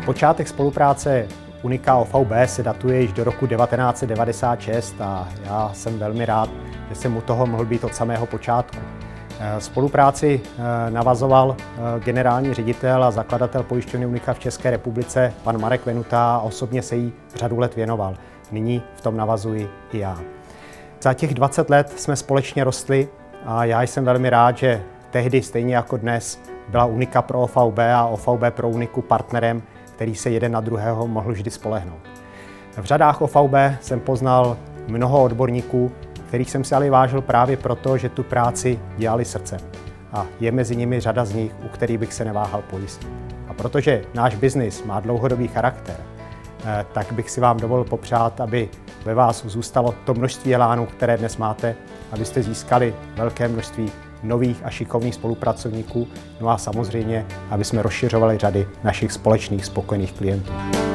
Počátek spolupráce Unika a OVB se datuje již do roku 1996 a já jsem velmi rád, že jsem u toho mohl být od samého počátku. Spolupráci navazoval generální ředitel a zakladatel pojišťovny Unika v České republice, pan Marek Venuta, a osobně se jí řadu let věnoval. Nyní v tom navazuji i já. Za těch 20 let jsme společně rostli a já jsem velmi rád, že tehdy, stejně jako dnes, byla Unika pro OVB a OVB pro Uniku partnerem, který se jeden na druhého mohl vždy spolehnout. V řadách OVB jsem poznal mnoho odborníků, kterých jsem si ale vážil právě proto, že tu práci dělali srdcem. A je mezi nimi řada z nich, u kterých bych se neváhal pojistit. A protože náš biznis má dlouhodobý charakter, tak bych si vám dovolil popřát, aby ve vás zůstalo to množství elánů, které dnes máte, abyste získali velké množství nových a šikovných spolupracovníků, no a samozřejmě, aby jsme rozšiřovali řady našich společných spokojených klientů.